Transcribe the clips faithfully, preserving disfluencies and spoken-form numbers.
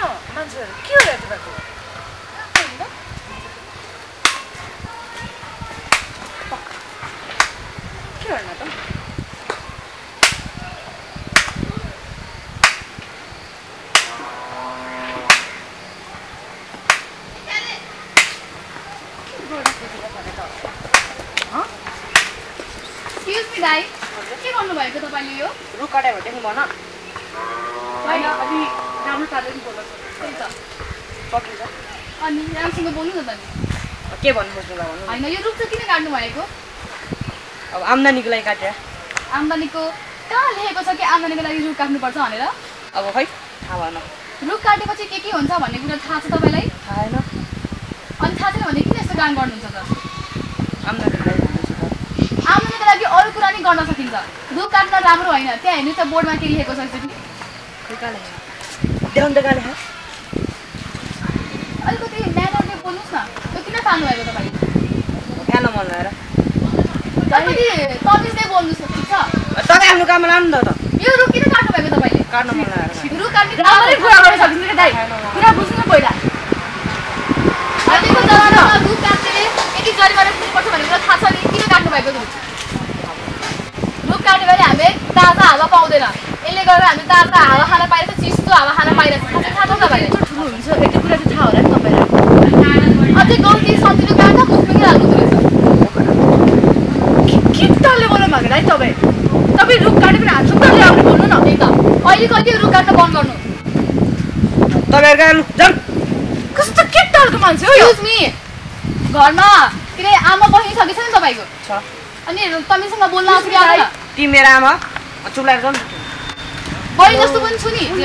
मान्छेहरू के हो यति भएको के गर्न त Excuse me, guys. के गर्नु भएको तपाईले यो? रुख काट्यो भने भन हैन अलि राम्रो पाराले बोल्न त्यही त सकिन्छ अनि राम्रोसँग बोल्नु न त नि के भन्नु खोज्नु ल भन्नु हैन यो रुख चाहिँ किन काट्नु भएको अब आम्दानीको लागि काट्या आम्दानीको कहाँ लेखेको छ कि आम्दानीको लागि रुख काट्नु पर्छ भनेर अब खै थाहा भएन रुख काटेपछि के के हुन्छ भन्ने कुरा थाहा छ तपाईलाई थाहा छैन अनि थाहा छैन भने किन यस्तो काम गर्नुहुन्छ त आम्दानीको लागि आम्दानीको लागि अरु कुरा नि गर्न सकिन्छ रुख काट्न राम्रो हैन त्यहाँ हेर्नु त बोर्डमा के लेखेको छ एकचोटी खै कहाँ लेखेको देखाउन त कहाँ लेखेको अलिकति म्यानरले बोल्नुस् न त्यो किन तान्नु भएको तपाईले खान मन लागेर अलिकति तमिजले बोल्नुस् न ठिक छ तपाईँ आफ्नो काममा लानु त यो रुख किन काट्नु भएको तपाईले काट्न मन लागेर रुख काट्ने राम्ररी कुरा गर्न सकिन्छ के दाइ कुरा बुझ्नु न पहिला अहिलेको जमानामा रुख काट्ने यति जरिमाना तिर्नुपर्छ भन्ने कुरा थाहा छ नि किन काट्नु भएको रुख रुख काट्यो भने हामीले ताजा हावा पाउँदैन यसले गर्दा हामीले ताजा हावा खान पाइरहेछ चिसो हावा खान पाइरहेछ थाहा छ तपाईँलाई ठुलो हुन्छ यति कुरा चाहिँ थाहा होला नि तपाईँलाई अझै गल्ती सजिलो काट्दा मुख पनि लाग्नु रहेछ के तले बोल्नु भएको है तपाईँ तपाईँ रुख काट्यो भने हात सुत्ताले आउने बोल्नु न त्यही त अहिले कहिले रुख काट्न बन्द गर्नु तपाईँहरूको जान कस्तो के टालको मान्छे हो एक्सक्युज मी घरमा के अरे आमा बहिनी छ कि छैन तपाईँको छ अनि तमीसँग बोल्न आउँछ कि आउँदैन ती मेरो आमा चुप्लाएर जाउँ बहिनी जस्तो पनि छु नि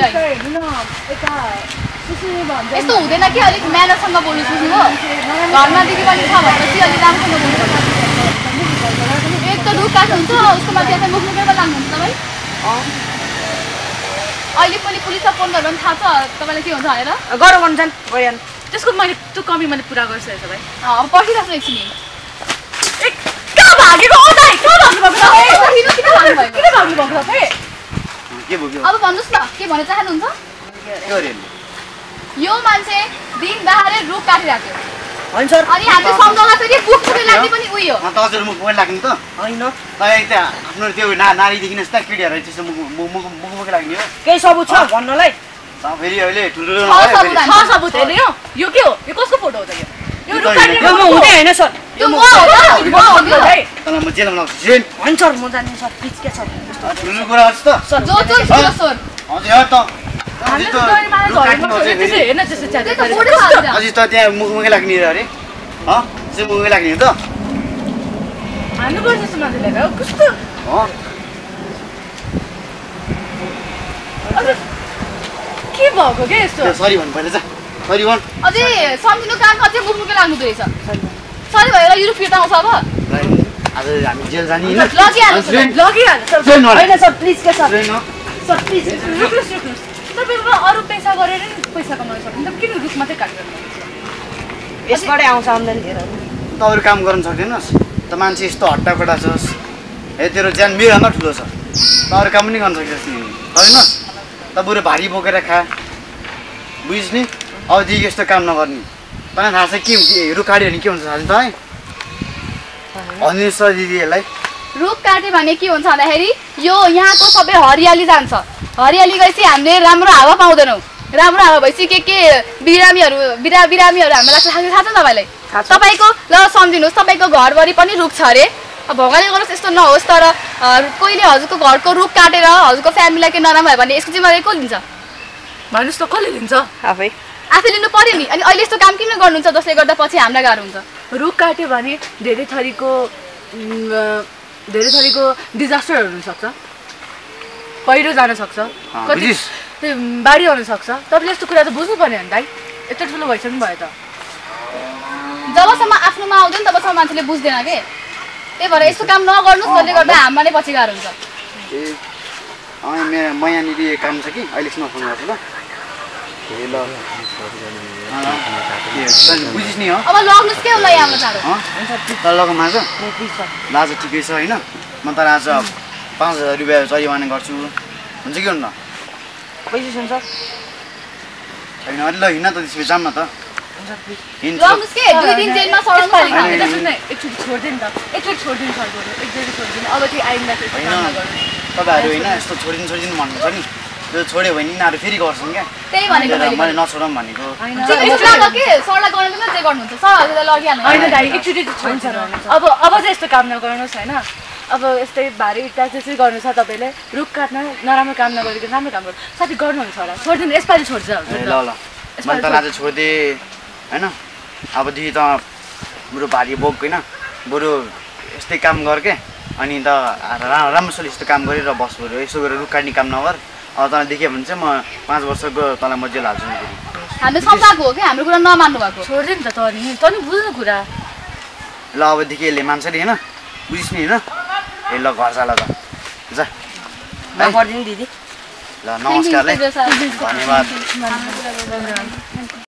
यस्तो हुँदैन कि अलिक म्यानरसँग बोल्नु सुन्नु हो घरमा दिदी पनि छ भनेपछि अलिक राम्रोसँग बोल्नुपर्छ एक त रुख काट्नुहुन्छ उसको माथि चाहिँ मुख मुखैमा लाग्नुहुन्छ तपाईँ अहिले पनि पुलिसलाई फोन गरेर पनि थाहा छ तपाईँलाई के हुन्छ भनेर गरौँ गर्नु जान् गइहाल्नु त्यसको मैले त्यो कमी मैले पुरा गरिसकेको छु भाइ अब पर्खिराख्नु एकछिन ए कहाँ भागेको हो दाइ कहाँ भाग्नुभएको किन किन भाग्नुभएको किन भाग्नुभएको तपाईँ के भयो अब भन्नुहोस् न के भन्न चाहनुहुन्छ के गरे यो मान्छे दिन दहाडे रुख काटिराख्यो होइन सर अनि हामीले सम्झाउँदा फेरि बुक फुटे लाग्ने पनि उयो म त हजुर मुख मुख लाग्ने त होइन तपाईँ त आफ्नो त्यो ना नारीदेखि यस्ता केटीहरू त्यस्तो मुख मुख मुख मुख मुख लाग्ने हो केही सबुत छ भन्नलाई फेरि अहिले ठुल्ठुलो छ सबुत होइन यो यो के हो यो कसको फोटो हो त यो यो रुख काटेको यो म हुँदै होइन सर यो म हो त म हो नि है तँलाई म जेलमा लाउँछु जेल होइन सर म जान्दिनँ सर प्लिज के छ ठुलो कुरा गर्छु त सर जो जो जो सर हजुर हो त हेर्न त्यसो त्यो त फोटो हाल्छ अझै त त्यहाँ मुख मुखै लाग्ने अरे अँ चाहिँ मुखै लाग्ने हो त हान्नुपर्छ जस्तो मान्छेले हो कस्तो अँ के भएको के यस्तो सरी भन्नु पर्ने छ सरी भन् अझै सम्झिनु काम अझै मुख मुखै लाग्नु रहेछ सरी भएर युरोप फिर्ता आउँछ अब आज हामी जेल जाने होइन लगिहाल्नु लगिहाल्नु सर ट्रेन नले। होइन सर प्लिज के सर ट्रेन हो। सर प्लिज रुक्नुहोस् रुक्नुहोस् तपाईँको अरू पैसा गरेर नि पैसा कमाउन सक्नुहुन्छ तपाईँ किन रुख मात्रै काट्नु यसबाटै आउँछ आम्दानी धेरै त अरू काम गर्न सक्दैनस् त मान्छे यस्तो हट्टाकट्टा छस् हे तेरो ज्यान मेरो भन्दा ठुलो छ त अरू काम पनि गर्न सक्दैछ नि होइन त बरु भारी बोकेर खा बुझिस् नि अबदेखि यस्तो काम नगर्ने तँलाई थाहा छ के रुख काट्यो भने के हुन्छ थाहा छ तपाईँ भन्नुहोस् दिदीहरूलाई रुख काट्यो भने के हुन्छ भन्दाखेरि यो यहाँको सबै हरियाली जान्छ हरियाली गएपछि हामीले राम्रो हावा पाउँदैनौँ राम्रो हावा भएपछि के के बिरामीहरू बिरा बिरामीहरू हामीलाई लाग्छ थाहा छ तपाईँलाई तपाईँको ल सम्झिनुहोस् तपाईँको घरभरि पनि रुख छ अरे भगवानले गरोस् यस्तो नहोस् तर कोहीले हजुरको घरको रुख काटेर हजुरको फ्यामिलीलाई के नराम्रो भयो भने यसको जिम्मेवारी को लिन्छ भन्नुहोस् त कसले लिन्छ आफै आफै लिनु पर्यो नि अनि अहिले यस्तो काम किन गर्नुहुन्छ जसले गर्दा पछि हामीलाई गाह्रो हुन्छ रुख काट्यो भने धेरै थरीको धेरै थरीको डिजास्टरहरू हुनसक्छ पहिरो जान सक्छ कति बाढी आउन सक्छ तपाईँले यस्तो कुरा त बुझ्नु पर्ने हो नि दाइ यत्रो ठुलो भइसक्नु भयो त जबसम्म आफ्नोमा आउँदैन तबसम्म मान्छेले बुझ्दैन के त्यही भएर यस्तो काम नगर्नुहोस् जसले गर्दा हामीलाई नै पछि गाह्रो हुन्छ ए अँ मेरो म यहाँनिर काम छ कि अहिलेसम्म फोन गर्छु ल ए ल बुझिस् नि हो अब लग्नुहोस् के होला यहाँ चाँडो त लग माझ ल आज ठिकै छ होइन म त आज पाँच हजार रुपियाँ जरिवाना गर्छु हुन्छ कि हुन्न पैसा छ सर छैन अरे ल हिँड त त्यसपछि जाऊँ न त हिँड्छ लग्नुस् के दुई दिन जेलमा सडाउनु यसपालि पर्छ। यता सुन् न एकचोटि छोडिदिनु त एकचोटि छोडिदिनु सरबाट एकचोटि छोडिदिनु अब चाहिँ आइन्दा चाहिँ यस्तो काम नगर्नु तपाईँहरू होइन यस्तो छोडिदिनु छोडिदिनु भन्नुहुन्छ नि त्यो छोड्यो भने यिनीहरू फेरि गर्छन् क्या त्यही भनेको मैले मैले नछोडौँ भनेको यस्तो लाग्यो कि सरलाई गर्न दिनु जे गर्नुहुन्छ सरहरूले लगिहाल्नु होइन दाइ एकचोटि चाहिँ छोड्छ अब अब चाहिँ यस्तो काम नगर्नुहोस् होइन अब यस्तै भारी इट्टा त्यसै गर्नु छ तपाईँले रुख काट्न नराम्रो काम नगरिकन राम्रो काम गर्नु साथी गर्नुहुन्छ होला छोडिदिनु यसपालि छोड्छ ल ल मैले त आज छोडिदिएँ होइन अबदेखि त बरु भारी बोक होइन बरु यस्तै काम गर के अनि त राम्रोसँग यस्तो काम गरेर बस बरु यसो गरेर रुख काट्ने काम नगर अब तँलाई देख्यो भने चाहिँ म पाँच वर्षको तँलाई म जेल हाल्छु नि हामीले सम्झाएको हो कि हाम्रो कुरा नमान्नु भएको छोड्यो नि त त नि त नि बुझ्नु कुरा ल अबदेखि यसले मान्छ नि होइन बुझिस् नि होइन ए ल घर जा ल त जा गरिदिनु दिदी ल नमस्कार है धन्यवाद